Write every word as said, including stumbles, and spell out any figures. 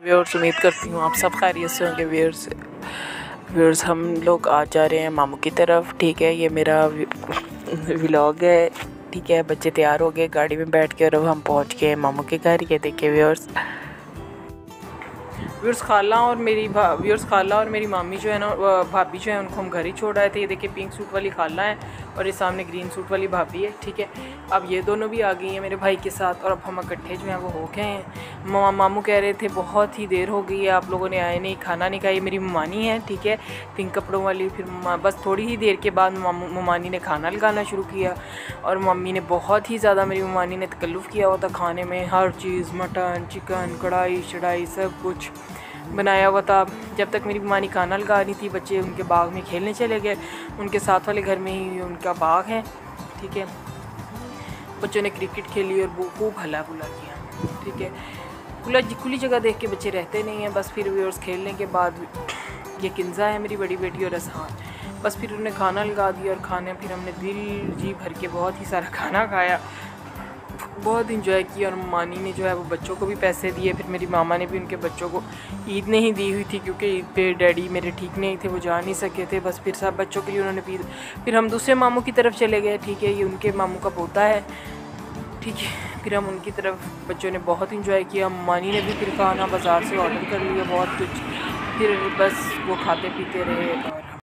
Viewers, उम्मीद करती हूँ आप सब खैरियत से होंगे। व्यूअर्स व्यूअर्स हम लोग आज जा रहे हैं मामू की तरफ। ठीक है, ये मेरा व्लॉग है। ठीक है, बच्चे तैयार हो गए गाड़ी में बैठ के और अब हम पहुँच गए मामू के घर। ये देखिए व्यूअर्स व्यूअर्स खाला और मेरी व्यूअर्स खाला और मेरी मामी जो है ना, भाभी जो है, उनको हम घर ही छोड़ आए थे। ये देखिए पिंक सूट वाली खाला है और ये सामने ग्रीन सूट वाली भाभी है। ठीक है, अब ये दोनों भी आ गई हैं मेरे भाई के साथ और अब हम इकट्ठे जो हैं वो हो गए हैं। मा, मामू कह रहे थे बहुत ही देर हो गई है, आप लोगों ने आए नहीं, खाना नहीं खाई। मेरी ममानी है, ठीक है, पिंक कपड़ों वाली। फिर बस थोड़ी ही देर के बाद ममानी ने खाना लगाना शुरू किया और मम्मी ने बहुत ही ज़्यादा, मेरी ममानी ने तकल्लुफ़ किया हुआ था खाने में। हर चीज़, मटन, चिकन, कढ़ाई शढ़ाई सब कुछ बनाया हुआ था। जब तक मेरी ममानी खाना लगा रही थी, बच्चे उनके बाग में खेलने चले गए। उनके साथ वाले घर में ही उनका बाग है। ठीक है, बच्चों ने क्रिकेट खेली और वो खूब हला बुला किया। ठीक है, खुला खुली जगह देख के बच्चे रहते नहीं हैं। बस फिर व्यूअर्स खेलने के बाद, ये किंजा है मेरी बड़ी बेटी और असहान, बस फिर उन्होंने खाना लगा दिया और खाने फिर हमने दिल जी भर के बहुत ही सारा खाना खाया, बहुत इंजॉय किया। और मानी ने जो है वो बच्चों को भी पैसे दिए। फिर मेरी मामा ने भी उनके बच्चों को ईद नहीं दी हुई थी क्योंकि ईद पे डैडी मेरे ठीक नहीं थे, वो जा नहीं सके थे। बस फिर सब बच्चों के लिए उन्होंने ईद। फिर हम दूसरे मामू की तरफ चले गए। ठीक है, ये उनके मामू का पोता है। ठीक है, फिर हम उनकी तरफ, बच्चों ने बहुत इंजॉय किया। मानी ने भी फिर खाना बाज़ार से ऑर्डर कर लिया बहुत कुछ। फिर बस वो खाते पीते रहे।